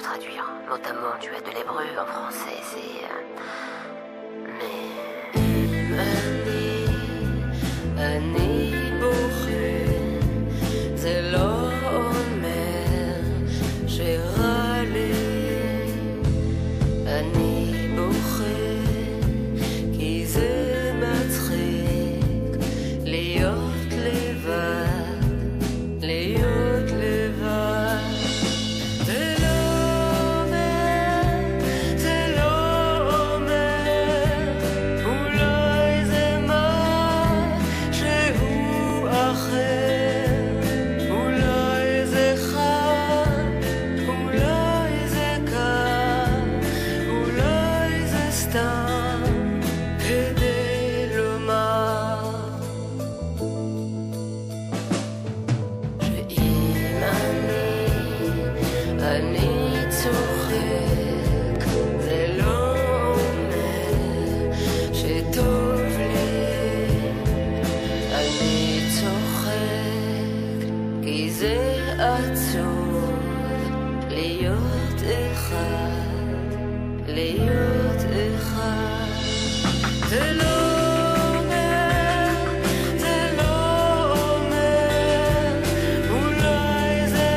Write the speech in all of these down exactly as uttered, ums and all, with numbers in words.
traduire mot à mot du de l'hébreu en français, c'est... Euh... Mais... Ani, Ani Bochun, c'est l'Omer, j'ai râlé. Ani Bochun, qui c'est matrik, להיות לבד, להיות לבד. זה לא אומר, זה לא אומר, אולי זה משהו אחר, אולי זה חם, אולי זה קר, אולי זה סתם כדי לומר שאם אני, אני צוחק, זה לא אומר שטוב לי. אני צוחק כי זה עצוב להיות אחד, להיות אחד. זה לא אומר, זה לא אומר, אולי זה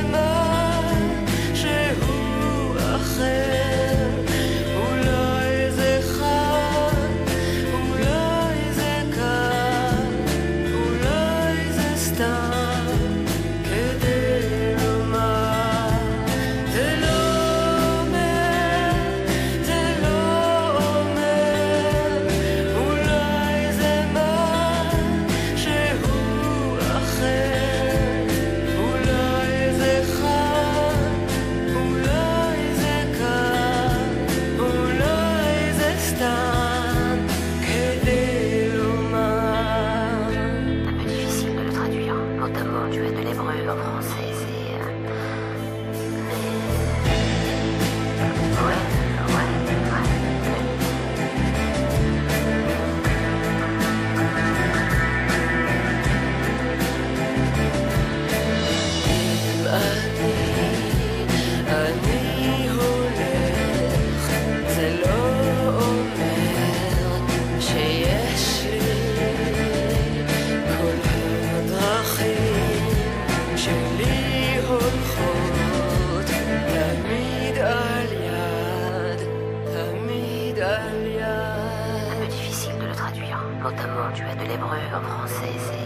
משהו אחר, אולי זה חם, אולי זה קר, אולי זה סתם כדי לומר. זה לא אומר, זה לא אומר, אולי זה משהו אחר, אולי זה חם, אולי זה קר, אולי זה סתם כדי לומר. Un peu difficile de le traduire mot à mot du de l'hébreu en français, c'est... euh, Mais... Ouais, ouais, ouais. אם אני, אני הולך, זה לא אומר שיש לי כל הדרכים שלי הולכות תמיד על יד, תמיד על יד. Un peu difficile de le traduire mot à mot du de l'hébreu en français, c'est...